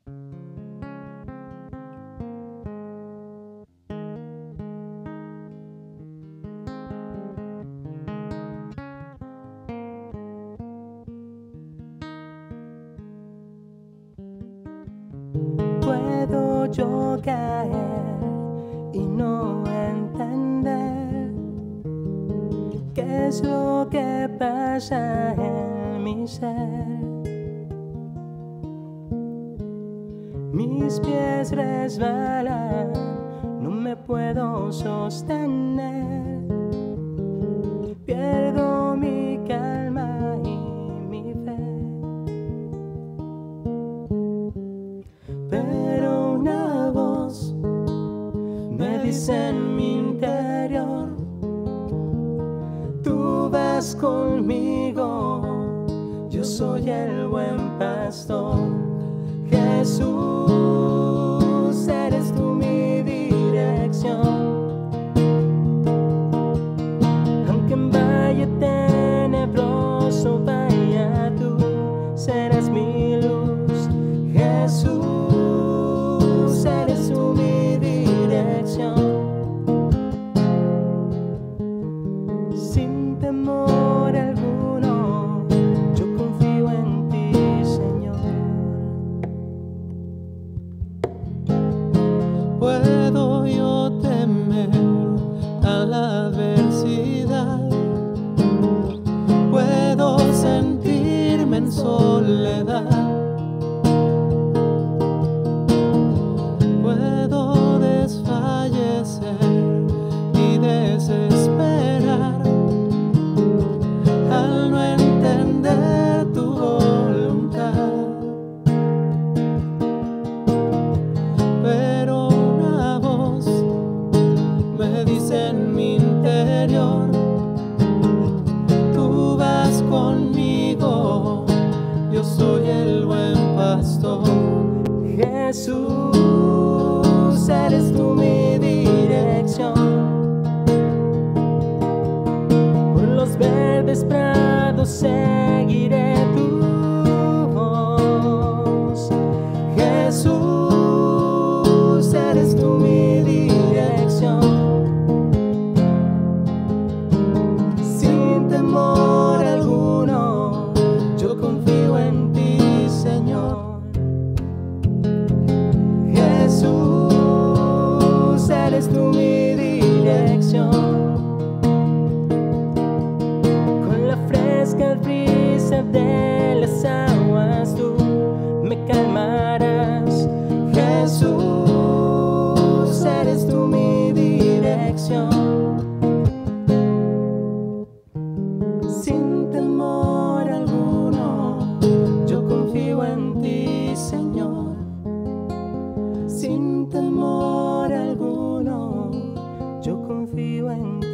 Puedo yo caer y no entender qué es lo que pasa en mi ser. Mis pies resbalan, no me puedo sostener. Pierdo mi calma y mi fe. Pero una voz me dice en mi interior: tú vas conmigo, yo soy el buen pastor. Jesús, eres tú mi dirección. Aunque en valle tenebroso vaya, tú serás mi luz. Jesús, eres tú mi dirección. Sin temor alguno, yo confío en ti, Señor. Puedo yo temer a la adversidad, puedo sentirme en soledad, puedo desfallecer y desesperar al no entender tu voluntad. Pero una voz me dice en mi interior: tú vas conmigo, yo soy el buen pastor. Jesús, eres tú mi dirección. Por los verdes prados seguiré tu voz. Jesús, eres tú mi dirección. Sin temor alguno, yo confío en ti, Señor. Jesús, eres tú mi dirección. Con la fresca brisa de las aguas tú me calmarás. Jesús, eres tú mi dirección. Sin temor alguno, yo confío en ti, Señor. Sin temor alguno, yo confío en ti.